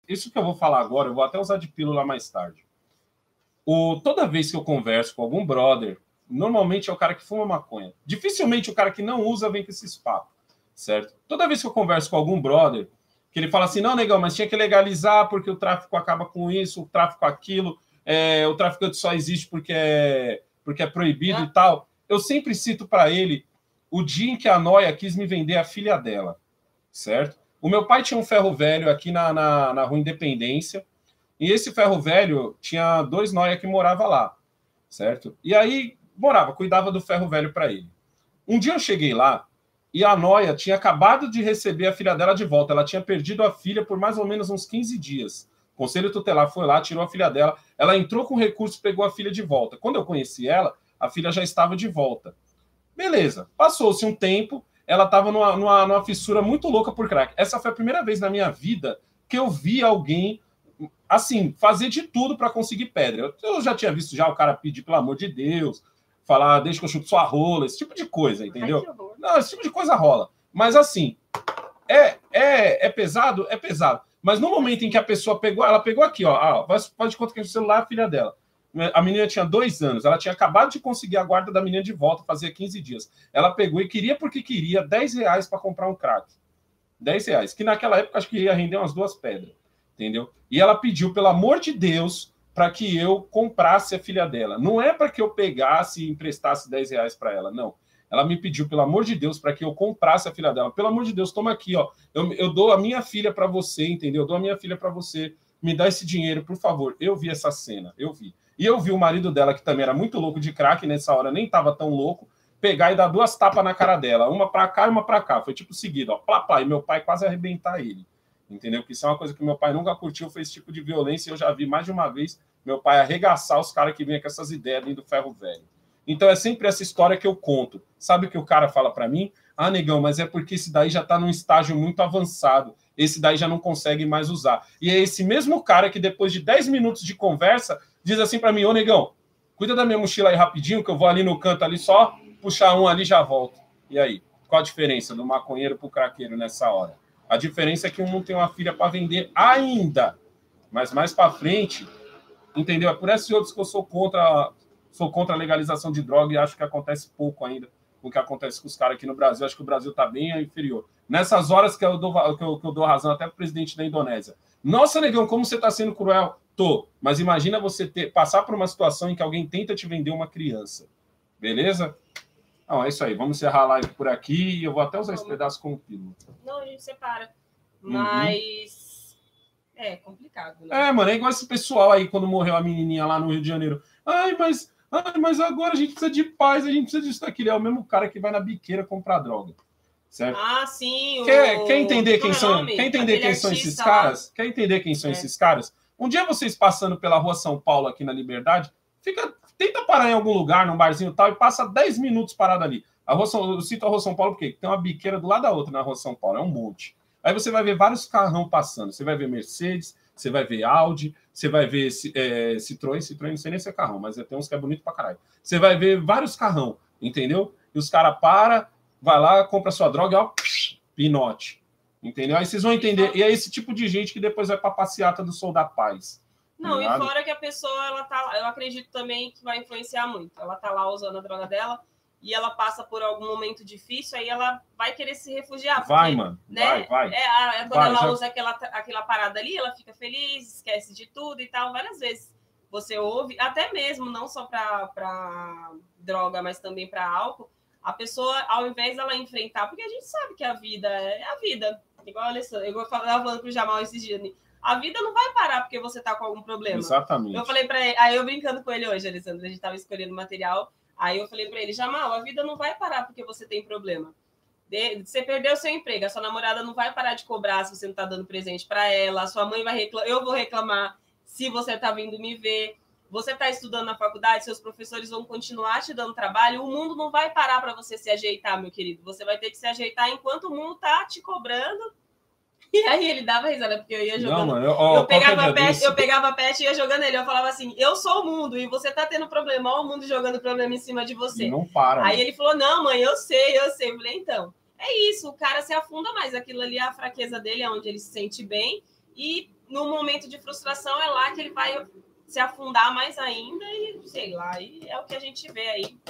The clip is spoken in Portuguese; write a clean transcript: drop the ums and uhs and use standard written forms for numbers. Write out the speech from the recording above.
isso que eu vou falar agora, eu vou até usar de pílula mais tarde. Toda vez que eu converso com algum brother, normalmente é o cara que fuma maconha. Dificilmente o cara que não usa vem com esses papos, certo? Toda vez que eu converso com algum brother, que ele fala assim, não, negão, mas tinha que legalizar porque o tráfico acaba com isso, o tráfico aquilo, o tráfico só existe porque é proibido e tal. Eu sempre cito para ele o dia em que a Noia quis me vender a filha dela, certo? O meu pai tinha um ferro velho aqui na Rua Independência, e esse ferro velho tinha 2 Noia que morava lá, certo? E aí cuidava do ferro velho para ele. Um dia eu cheguei lá e a Noia tinha acabado de receber a filha dela de volta. Ela tinha perdido a filha por mais ou menos uns 15 dias. O Conselho Tutelar foi lá, tirou a filha dela. Ela entrou com recurso, pegou a filha de volta. Quando eu conheci ela, a filha já estava de volta. Beleza. Passou-se um tempo, ela estava numa fissura muito louca por crack. Essa foi a primeira vez na minha vida que eu vi alguém, assim, fazer de tudo para conseguir pedra. Eu já tinha visto já o cara pedir, pelo amor de Deus, falar, deixa que eu chupo sua rola, esse tipo de coisa, entendeu? Não, esse tipo de coisa rola. Mas, assim, é pesado? É pesado. Mas no momento em que a pessoa pegou, ela pegou aqui, ó, faz de conta que o celular é a filha dela. A menina tinha 2 anos, ela tinha acabado de conseguir a guarda da menina de volta, fazia 15 dias. Ela pegou e queria porque queria R$10 para comprar um crack. R$10, que naquela época acho que ia render umas 2 pedras, entendeu? E ela pediu, pelo amor de Deus, para que eu comprasse a filha dela. Não é para que eu pegasse e emprestasse R$10 para ela, não. Ela me pediu, pelo amor de Deus, para que eu comprasse a filha dela. Pelo amor de Deus, toma aqui, ó. Eu dou a minha filha para você, entendeu? Eu dou a minha filha para você. Me dá esse dinheiro, por favor. Eu vi essa cena, eu vi. E eu vi o marido dela, que também era muito louco de crack, nessa hora nem estava tão louco, pegar e dar 2 tapas na cara dela. Uma para cá e uma para cá. Foi tipo seguido, ó. Plá, e meu pai quase arrebentar ele. Entendeu? Porque isso é uma coisa que meu pai nunca curtiu, foi esse tipo de violência. Eu já vi mais de uma vez meu pai arregaçar os caras que vinham com essas ideias dentro do ferro velho. Então é sempre essa história que eu conto. Sabe o que o cara fala para mim? Ah, negão, mas é porque esse daí já está num estágio muito avançado. Esse daí já não consegue mais usar. E é esse mesmo cara que depois de 10 minutos de conversa diz assim para mim, ô negão, cuida da minha mochila aí rapidinho, que eu vou ali no canto ali só, puxar um ali e já volto. E aí? Qual a diferença do maconheiro pro craqueiro nessa hora? A diferença é que um não tem uma filha para vender ainda. Mas mais para frente, entendeu? É por esses outros que eu sou contra a legalização de droga e acho que acontece pouco ainda o que acontece com os caras aqui no Brasil. Acho que o Brasil está bem inferior. Nessas horas que eu dou razão até para o presidente da Indonésia. Nossa, negão, como você está sendo cruel? Tô. Mas imagina você passar por uma situação em que alguém tenta te vender uma criança. Beleza? Não, é isso aí. Vamos encerrar a live por aqui e eu vou até usar esse pedaço como pílula. Não, a gente separa. Mas é complicado, né? Mano, é igual esse pessoal aí quando morreu a menininha lá no Rio de Janeiro. Ai, mas agora a gente precisa de paz, a gente precisa disso, daquilo. É o mesmo cara que vai na biqueira comprar droga. Certo? Ah, sim. Quer entender quem são esses caras? Quer entender quem são esses caras? Um dia vocês passando pela Rua São Paulo aqui na Liberdade, tenta parar em algum lugar, num barzinho e tal, e passa 10 minutos parado ali. Eu cito a Rua São Paulo porque tem uma biqueira do lado da outra na Rua São Paulo, é um monte. Aí você vai ver vários carrão passando. Você vai ver Mercedes, você vai ver Audi, você vai ver Citroën, não sei nem se é carrão, mas tem uns que é bonito pra caralho. Você vai ver vários carrão, entendeu? E os caras param, vai lá, compra sua droga e ó, pinote. Entendeu? Aí vocês vão entender. E é esse tipo de gente que depois vai pra passeata do Sol da Paz. Não, e fora que a pessoa, ela tá lá, eu acredito também que vai influenciar muito. Ela tá lá usando a droga dela e ela passa por algum momento difícil, aí ela vai querer se refugiar. Vai, mano. Né? Vai. Quando ela usa aquela parada ali, ela fica feliz, esquece de tudo e tal. Várias vezes você ouve, até mesmo, não só pra droga, mas também pra álcool, a pessoa, ao invés dela enfrentar, porque a gente sabe que a vida é a vida. Igual a Alessandra, eu estava falando pro Jamal esses dias, a vida não vai parar porque você tá com algum problema. Exatamente. Eu falei pra ele, aí eu brincando com ele hoje, Alessandra, a gente tava escolhendo material, aí eu falei pra ele, Jamal, a vida não vai parar porque você tem problema. Você perdeu seu emprego, a sua namorada não vai parar de cobrar se você não tá dando presente pra ela, a sua mãe vai reclamar, eu vou reclamar se você tá vindo me ver. Você está estudando na faculdade, seus professores vão continuar te dando trabalho, o mundo não vai parar para você se ajeitar, meu querido. Você vai ter que se ajeitar enquanto o mundo tá te cobrando. E aí ele dava risada, porque eu ia jogando. Não, mano, eu pegava a pet e ia jogando ele. Eu falava assim, eu sou o mundo e você tá tendo problema. Olha o mundo jogando problema em cima de você. Não para. Aí ele falou, não, mãe, eu sei. Eu falei, então, é isso. O cara se afunda mais. Aquilo ali é a fraqueza dele, é onde ele se sente bem. E no momento de frustração, é lá que ele vai se afundar mais ainda e, sei lá, e é o que a gente vê aí.